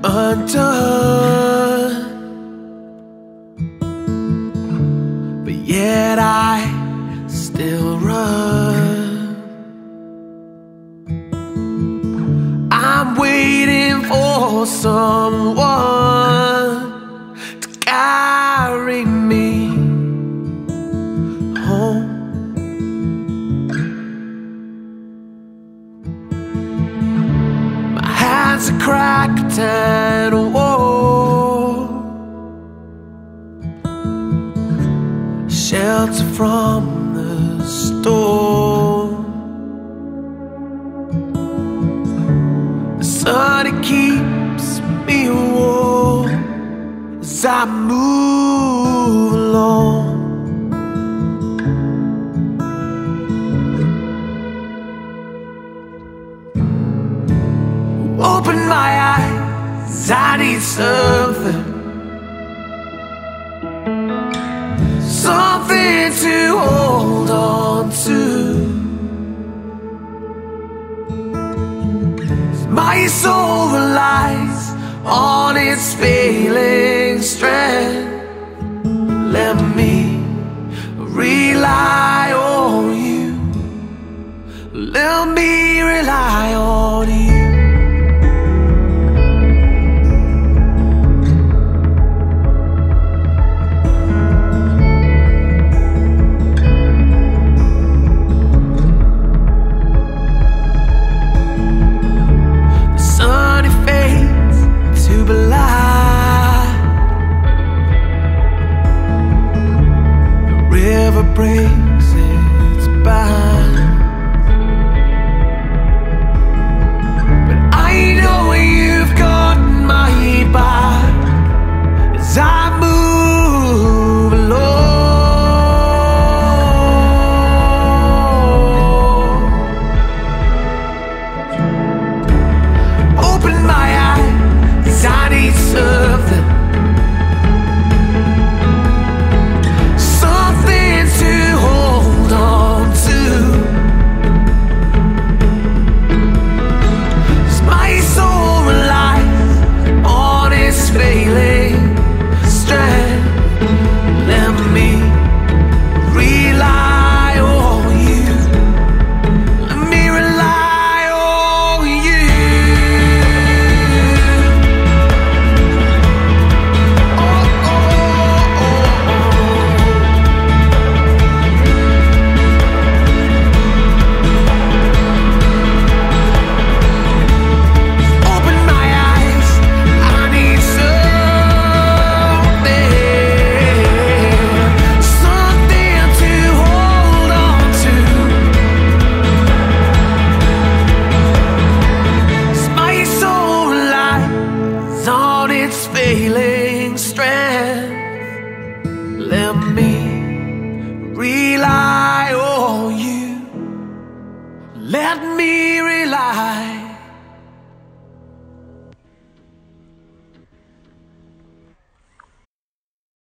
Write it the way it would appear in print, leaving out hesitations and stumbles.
undone, but yet I still run. I'm waiting for someone to carry me home. My hands are cracked and worn, shelter from the storm. The sun, it keeps me warm as I move along. Open my eyes, I need something, something to hold on to. My soul relies on its failing strength. Let me rely on you. Let me rely on you. Breaks its bounds, but I know you've got my back as I move along. Open my eyes, I need something, failing strength. Let me rely on you. Let me rely